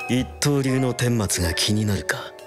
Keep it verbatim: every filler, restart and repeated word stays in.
一刀流の顛末が気になるか。